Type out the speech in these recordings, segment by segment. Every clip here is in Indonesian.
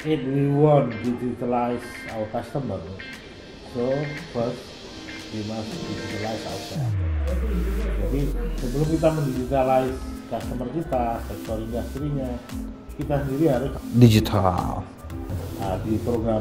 if we want to digitalize our customer, so first we must digitalize ourselves. Jadi sebelum kita mendigitalize customer kita, sektor industrinya, kita sendiri harus digital. Nah, di program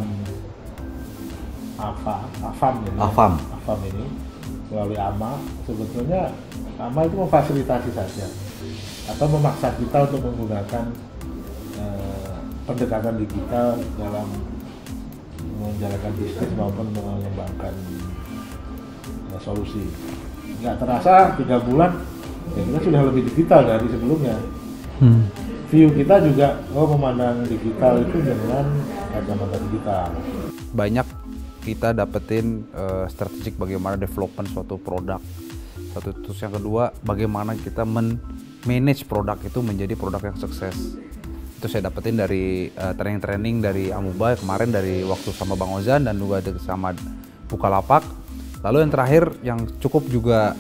AFAM ini melalui AMA, sebetulnya AMA itu memfasilitasi saja atau memaksa kita untuk menggunakan pendekatan digital dalam menjalankan bisnis maupun mengembangkan solusi. Nggak terasa 3 bulan ya kita sudah lebih digital dari sebelumnya. View kita juga memandang digital itu dengan kacamata digital. Banyak kita dapetin strategik bagaimana development suatu produk. Terus yang kedua, bagaimana kita manage produk itu menjadi produk yang sukses. Itu saya dapetin dari training dari Amuba kemarin, dari waktu sama Bang Ozan dan juga sama Bukalapak. Lalu yang terakhir yang cukup juga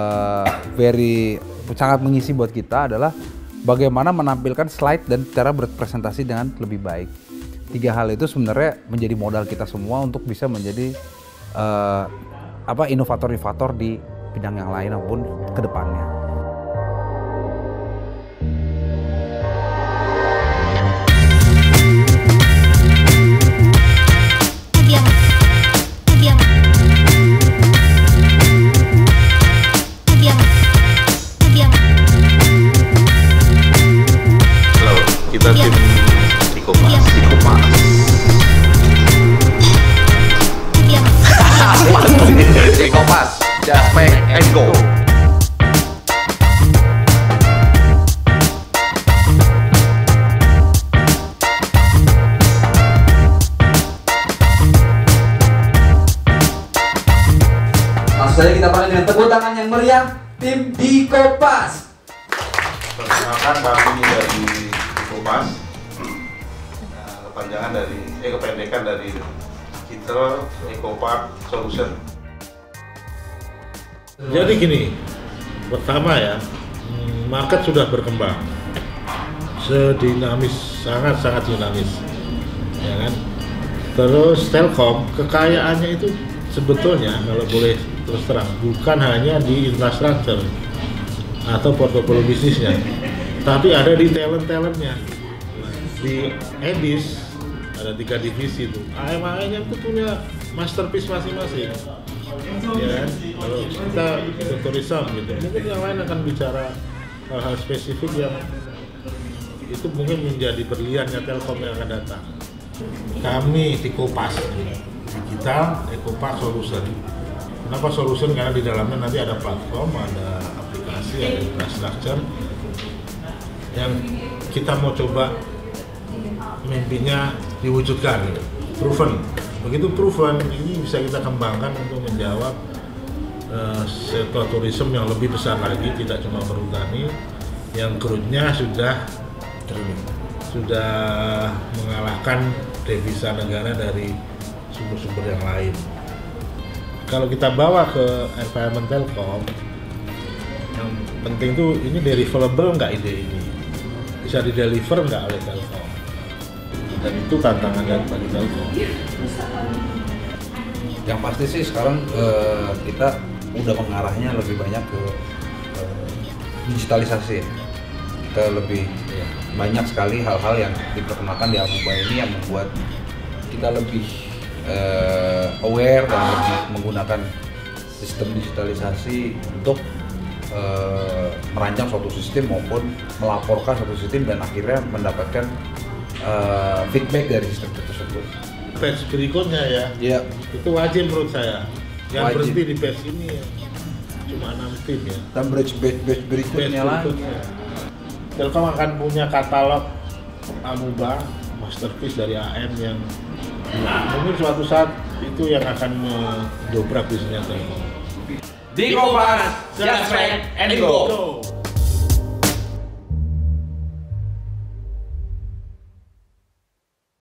sangat mengisi buat kita adalah bagaimana menampilkan slide dan cara berpresentasi dengan lebih baik. 3 hal itu sebenarnya menjadi modal kita semua untuk bisa menjadi inovator-inovator di bidang yang lain maupun ke depannya. Kita tim Dikopas. Dikopas, just make and go. Langsung saja kita panggil dengan tepuk tangan yang meriah tim Dikopas. Perkenalkan kami dari Dikopas. Kependekan dari Digital Ecopark Solution. Jadi gini, pertama ya, market sudah berkembang, sangat dinamis, ya kan. Terus Telkom kekayaannya itu sebetulnya kalau boleh terus terang bukan hanya di infrastruktur atau portofolio bisnisnya, tapi ada di talentnya. Di Edis ada 3 divisi itu, AMAE-nya itu punya masterpiece masing-masing. Ya kan? Kalau kita itu tourism gitu, mungkin yang lain akan bicara hal-hal spesifik yang itu mungkin menjadi berliannya Telkom yang akan datang. Kami Dikopas, Digital Ecopark Solution. Kenapa solution? Karena di dalamnya nanti ada platform, ada aplikasi, ada infrastruktur yang kita mau coba mimpinya diwujudkan, proven. Begitu proven, ini bisa kita kembangkan untuk menjawab sektor tourism yang lebih besar lagi, tidak cuma perhutani, yang growth-nya sudah mengalahkan devisa negara dari sumber-sumber yang lain. Kalau kita bawa ke environment Telkom, yang penting tuh ini deliverable nggak ide ini, bisa dideliver nggak oleh Telkom. Dan itu tantangan dari bagi Telkom. Yang pasti sih sekarang kita udah mengarahnya lebih banyak ke digitalisasi. Kita lebih banyak sekali hal-hal yang diperkenalkan di Amuba ini yang membuat kita lebih aware dan lebih menggunakan sistem digitalisasi untuk merancang suatu sistem maupun melaporkan suatu sistem dan akhirnya mendapatkan feedback dari sistem tersebut. Batch berikutnya ya, itu wajib menurut saya. Yang berhenti di batch ini ya, cuma 6 tim ya. Dan batch berikutnya lagi. Telkom akan punya katalog Amuba, masterpiece dari AM yang mungkin suatu saat itu yang akan mendobrak bisnisnya Telkom. Dikopas, just make and go.